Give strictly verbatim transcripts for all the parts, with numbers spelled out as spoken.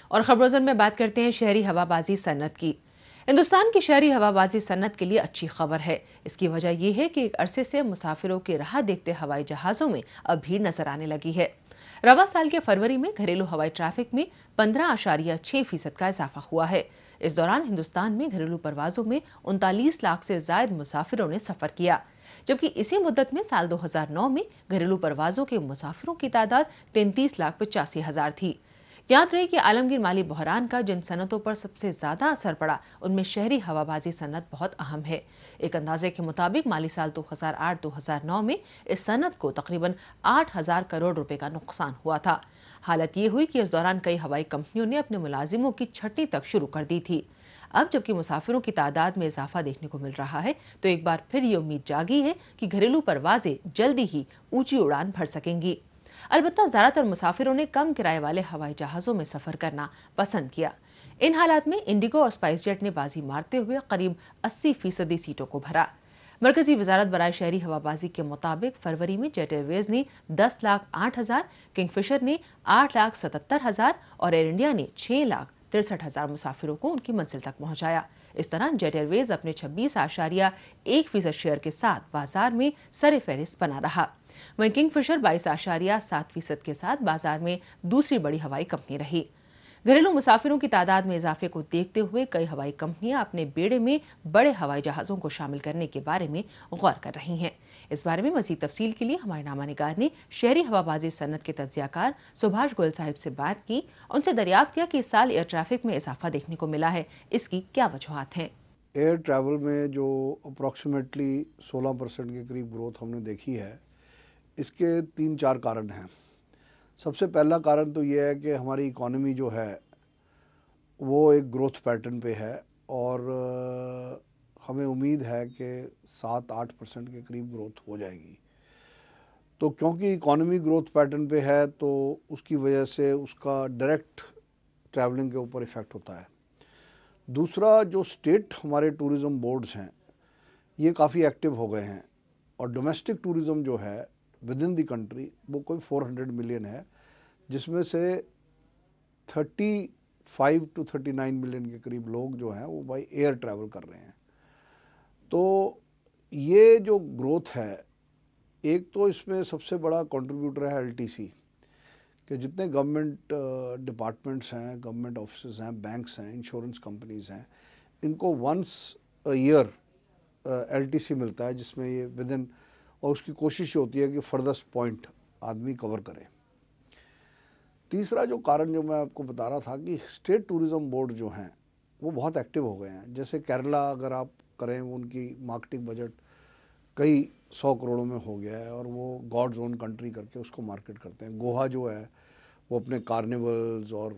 और खबरों में बात करते हैं शहरी हवाबाजी सनत की। हिंदुस्तान की शहरी हवाबाजी सनत के लिए अच्छी खबर है। इसकी वजह यह है कि एक अरसे से मुसाफिरों की राह देखते हवाई जहाजों में अब भीड़ नजर आने लगी है। रवा साल के फरवरी में घरेलू हवाई ट्रैफिक में पंद्रह आशारिया छह फीसद का इजाफा हुआ है। इस दौरान हिंदुस्तान में घरेलू परवाजों में उनतालीस लाख से ज्यादा मुसाफिरों ने सफर किया, जबकि इसी मुद्दत में साल दो हज़ार नौ में घरेलू परवाजों के मुसाफिरों की तादाद तैंतीस लाख पचासी हजार थी। याद रहे कि आलमगीर माली बहरान का जिन सनतों पर सबसे ज्यादा असर पड़ा उनमें शहरी हवाबाजी सनत बहुत अहम है। एक अंदाजे के मुताबिक माली साल दो हज़ार आठ दो हज़ार नौ में इस सनत को तकरीबन आठ हजार करोड़ रुपए का नुकसान हुआ था। हालत ये हुई कि इस दौरान कई हवाई कंपनियों ने अपने मुलाजिमों की छटनी तक शुरू कर दी थी। अब जबकि मुसाफिरों की तादाद में इजाफा देखने को मिल रहा है, तो एक बार फिर ये उम्मीद जागी है कि घरेलू परवाजें जल्दी ही ऊंची उड़ान भर सकेंगी। अलबत्ता ज्यादातर मुसाफिरों ने कम किराए वाले हवाई जहाजों में सफर करना पसंद किया। इन हालात में इंडिगो और स्पाइस जेट ने बाजी मारते हुए करीब अस्सी फीसदी सीटों को भरा। मरकजी वजारत बराए शहरी हवाबाजी के मुताबिक फरवरी में जेट एयरवेज ने दस लाख आठ हजार, किंगफिशर ने आठ लाख सतहत्तर हजार और एयर इंडिया ने छह लाख तिरसठ हजार मुसाफिरों को उनकी मंजिल तक पहुंचाया। इस तरह जेट एयरवेज अपने छब्बीस आशारिया एक फीसद शेयर के साथ बाजार में सरे फहरिस्त बना रहा। वहीं किंगफिशर बाईस आशारिया सात फीसद के साथ बाजार में दूसरी बड़ी हवाई कंपनी रही। घरेलू मुसाफिरों की तादाद में इजाफे को देखते हुए कई हवाई कंपनियां अपने बेड़े में बड़े हवाई जहाजों को शामिल करने के बारे में गौर कर रही हैं। इस बारे में मजीद तफसील के लिए हमारे नामा निगार ने शहरी हवाबाजी सनत के तज्जियाकार सुभाष गोयल साहिब से बात की। उनसे दरियाफ्त किया कि इस साल एयर ट्रैफिक में इजाफा देखने को मिला है, इसकी क्या वजूहात हैं। एयर ट्रैवल में जो अप्रॉक्सीमेटली सोलह परसेंट के करीब ग्रोथ हमने देखी है, इसके तीन चार कारण हैं। सबसे पहला कारण तो ये है कि हमारी इकॉनमी जो है वो एक ग्रोथ पैटर्न पे है और हमें उम्मीद है कि सात आठ परसेंट के करीब ग्रोथ हो जाएगी। तो क्योंकि इकॉनमी ग्रोथ पैटर्न पे है तो उसकी वजह से उसका डायरेक्ट ट्रैवलिंग के ऊपर इफ़ेक्ट होता है। दूसरा, जो स्टेट हमारे टूरिज़म बोर्ड्स हैं ये काफ़ी एक्टिव हो गए हैं और डोमेस्टिक टूरिज़म जो है विद इन द कंट्री वो कोई चार सौ मिलियन है, जिसमें से पैंतीस टू उनतालीस मिलियन के करीब लोग जो हैं वो बाई एयर ट्रैवल कर रहे हैं। तो ये जो ग्रोथ है, एक तो इसमें सबसे बड़ा कंट्रीब्यूटर है एलटीसी, कि जितने गवर्नमेंट डिपार्टमेंट्स हैं, गवर्नमेंट ऑफिसेज हैं, बैंक्स हैं, इंश्योरेंस कंपनीज हैं, इनको वंस अ ईयर एलटीसी मिलता है जिसमें ये विद इन, और उसकी कोशिश होती है कि फर्दस्ट पॉइंट आदमी कवर करे। तीसरा जो कारण जो मैं आपको बता रहा था कि स्टेट टूरिज़म बोर्ड जो हैं वो बहुत एक्टिव हो गए हैं। जैसे केरला अगर आप करें, उनकी मार्केटिंग बजट कई सौ करोड़ों में हो गया है और वो गॉड्स ओन कंट्री करके उसको मार्केट करते हैं। गोवा जो है वो अपने कार्निवल्स और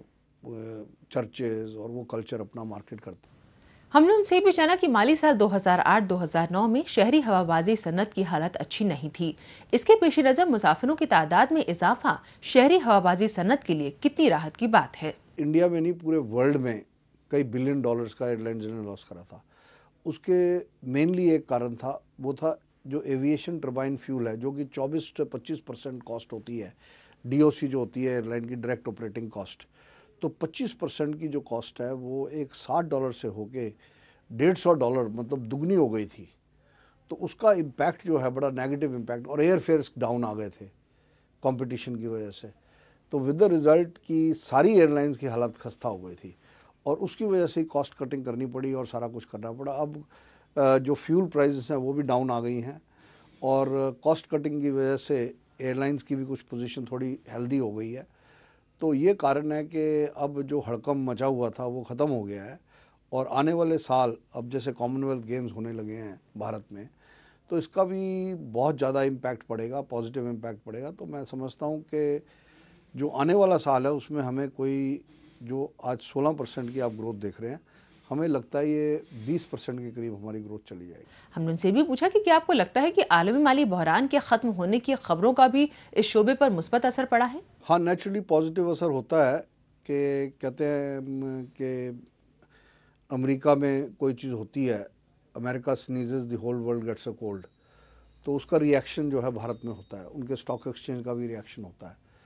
चर्चेज और वो कल्चर अपना मार्केट करते हैं। हमने उनसे भी जाना कि माली साल दो हज़ार आठ दो हज़ार नौ में शहरी हवाबाजी सनत की हालत अच्छी नहीं थी। इसके पेश नज़र मुसाफिरों की तादाद में इजाफा शहरी हवाबाजी सनत के लिए कितनी राहत की बात है। इंडिया में नहीं, पूरे वर्ल्ड में कई बिलियन डॉलर्स का एयरलाइंस ने लॉस करा था। उसके मेनली एक कारण था, वो था जो एविएशन टर्बाइन फ्यूल है, जो कि चौबीस से पच्चीस परसेंट कॉस्ट होती है। डीओसी जो होती है एयरलाइन की डायरेक्ट ऑपरेटिंग कॉस्ट, तो पच्चीस परसेंट की जो कॉस्ट है वो एक साठ डॉलर से होके डेढ़ सौ डॉलर मतलब दुगनी हो गई थी। तो उसका इम्पैक्ट जो है बड़ा नेगेटिव इम्पैक्ट, और एयर फेयर्स डाउन आ गए थे कंपटीशन की वजह से। तो विद द रिज़ल्ट की सारी एयरलाइंस की हालत खस्ता हो गई थी और उसकी वजह से कॉस्ट कटिंग करनी पड़ी और सारा कुछ करना पड़ा। अब जो फ्यूल प्राइसेस हैं वो भी डाउन आ गई हैं और कॉस्ट कटिंग की वजह से एयरलाइंस की भी कुछ पोजीशन थोड़ी हेल्दी हो गई है। तो ये कारण है कि अब जो हड़कंप मचा हुआ था वो ख़त्म हो गया है और आने वाले साल अब जैसे कॉमनवेल्थ गेम्स होने लगे हैं भारत में, तो इसका भी बहुत ज़्यादा इम्पैक्ट पड़ेगा, पॉजिटिव इम्पैक्ट पड़ेगा। तो मैं समझता हूँ कि जो आने वाला साल है उसमें हमें कोई, जो आज सोलह परसेंट की आप ग्रोथ देख रहे हैं, हमें लगता है ये बीस परसेंट के करीब हमारी ग्रोथ चली जाएगी। हमने उनसे भी पूछा कि क्या आपको लगता है कि आलमी माली बहरान के ख़त्म होने की खबरों का भी इस शोबे पर मुस्बत असर पड़ा है। हाँ, नेचुरली पॉजिटिव असर होता है कि कहते हैं कि अमेरिका में कोई चीज़ होती है, America sneezes the whole world gets a cold, तो उसका रिएक्शन जो है भारत में होता है, उनके स्टॉक एक्सचेंज का भी रिएक्शन होता है।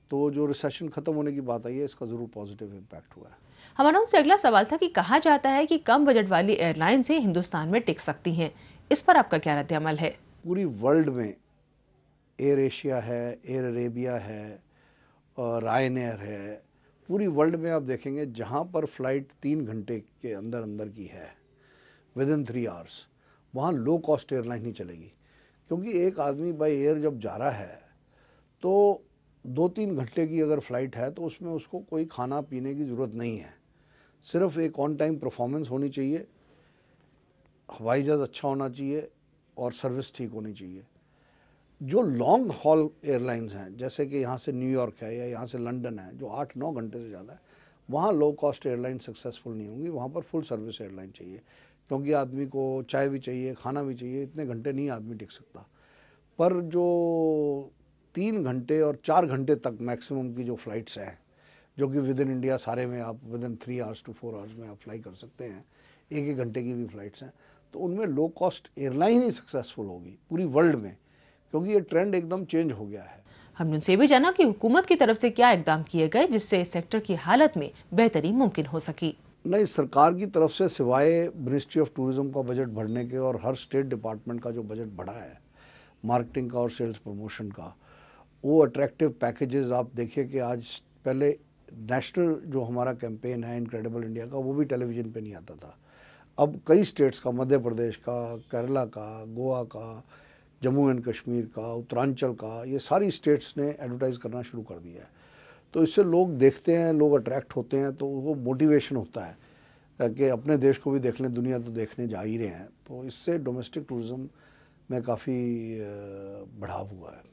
तो जो रिसेशन ख़त्म होने की बात आई है, इसका ज़रूर पॉजिटिव इम्पैक्ट हुआ है। हमारा उनसे अगला सवाल था कि कहा जाता है कि कम बजट वाली एयरलाइंस ही हिंदुस्तान में टिक सकती हैं। इस पर आपका क्या रद्द अमल है? पूरी वर्ल्ड में एयर एशिया है, एयर अरेबिया है और रायन एयर है, पूरी वर्ल्ड में आप देखेंगे जहाँ पर फ्लाइट तीन घंटे के अंदर अंदर की है, विद इन थ्री आवर्स, वहाँ लो कॉस्ट एयरलाइन ही चलेगी। क्योंकि एक आदमी बाई एयर जब जा रहा है तो दो तीन घंटे की अगर फ़्लाइट है तो उसमें उसको कोई खाना पीने की ज़रूरत नहीं है, सिर्फ एक ऑन टाइम परफॉर्मेंस होनी चाहिए, हवाई जहाज़ अच्छा होना चाहिए और सर्विस ठीक होनी चाहिए। जो लॉन्ग हॉल एयरलाइंस हैं, जैसे कि यहाँ से न्यूयॉर्क है या यहाँ से लंदन है, जो आठ नौ घंटे से ज़्यादा है, वहाँ लो कॉस्ट एयरलाइन सक्सेसफुल नहीं होंगी। वहाँ पर फुल सर्विस एयरलाइन चाहिए, क्योंकि आदमी को चाय भी चाहिए, खाना भी चाहिए, इतने घंटे नहीं आदमी टिक सकता। पर जो तीन घंटे और चार घंटे तक मैक्सिमम की जो फ़्लाइट्स हैं, जो कि विद इन इंडिया सारे में आप within three hours to four hours में आप फ्लाई कर सकते हैं, एक एक घंटे की भी फ़्लाइट्स हैं, तो उनमें लो कॉस्ट एयरलाइन ही सक्सेसफुल होगी पूरी वर्ल्ड में, क्योंकि ये ट्रेंड एकदम चेंज हो गया है। हमने उनसे भी जाना कि हुकूमत की तरफ से क्या इकदाम किए गए जिससे इस सेक्टर की हालत में बेहतरी मुमकिन हो सकी। नहीं, सरकार की तरफ से सिवाय मिनिस्ट्री ऑफ टूरिज्म का बजट बढ़ने के और हर स्टेट डिपार्टमेंट का जो बजट बढ़ा है मार्केटिंग का और सेल्स प्रमोशन का, वो अट्रैक्टिव पैकेजेस आप देखिए कि आज पहले नेशनल जो हमारा कैंपेन है इनक्रेडिबल इंडिया का, वो भी टेलीविज़न पे नहीं आता था। अब कई स्टेट्स का, मध्य प्रदेश का, केरला का, गोवा का, जम्मू एंड कश्मीर का, उत्तरांचल का, ये सारी स्टेट्स ने एडवर्टाइज़ करना शुरू कर दिया है। तो इससे लोग देखते हैं, लोग अट्रैक्ट होते हैं, तो वो मोटिवेशन होता है कि अपने देश को भी देख लें, दुनिया तो देखने जा ही रहे हैं। तो इससे डोमेस्टिक टूरिज़्म में काफ़ी बढ़ाव हुआ है।